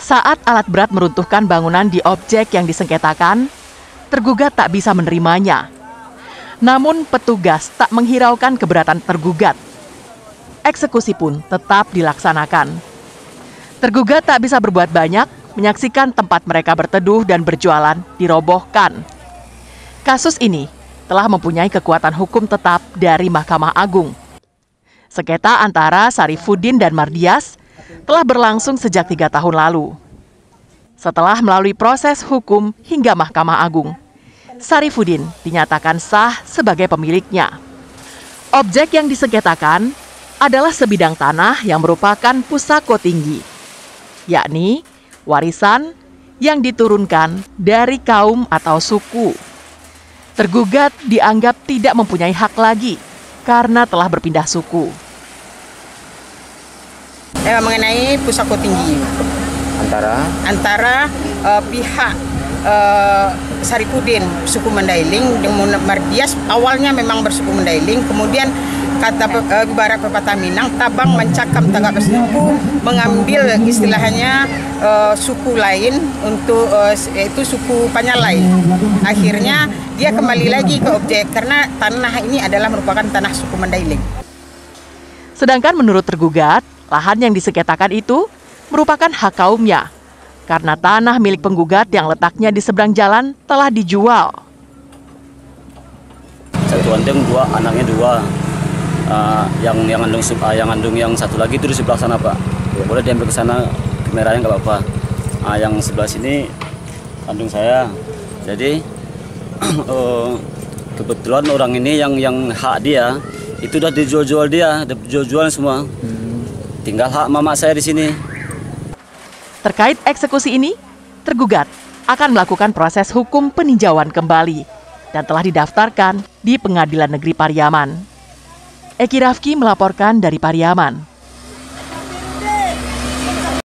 Saat alat berat meruntuhkan bangunan di objek yang disengketakan, tergugat tak bisa menerimanya. Namun petugas tak menghiraukan keberatan tergugat. Eksekusi pun tetap dilaksanakan. Tergugat tak bisa berbuat banyak, menyaksikan tempat mereka berteduh dan berjualan dirobohkan. Kasus ini telah mempunyai kekuatan hukum tetap dari Mahkamah Agung. Sengketa antara Sarifuddin dan Mardias telah berlangsung sejak 3 tahun lalu. Setelah melalui proses hukum hingga Mahkamah Agung, Sarifuddin dinyatakan sah sebagai pemiliknya. Objek yang disengketakan adalah sebidang tanah yang merupakan pusako tinggi, yakni warisan yang diturunkan dari kaum atau suku. Tergugat dianggap tidak mempunyai hak lagi karena telah berpindah suku. Mengenai pusako tinggi antara pihak Sarifuddin suku Mandailing dengan Mardias awalnya memang bersuku Mandailing, kemudian kata ibarat pepatah Minang, tabang mencakam tagap suku, mengambil istilahnya suku lain untuk yaitu suku Panyalai. Akhirnya dia kembali lagi ke objek karena tanah ini adalah merupakan tanah suku Mandailing. Sedangkan menurut tergugat, lahan yang disengketakan itu merupakan hak kaumnya karena tanah milik penggugat yang letaknya di seberang jalan telah dijual. Satu andeng dua, anaknya dua. Yang andung yang satu lagi itu di sebelah sana, Pak. Boleh diambil ke sana, kameranya nggak apa-apa. Yang sebelah sini andung saya. Jadi kebetulan orang ini yang hak dia itu udah dijual-jual dia, udah dijual-jual semua. Tinggal hak mama saya di sini. Terkait eksekusi ini, tergugat akan melakukan proses hukum peninjauan kembali dan telah didaftarkan di Pengadilan Negeri Pariaman. Eki Rafki melaporkan dari Pariaman.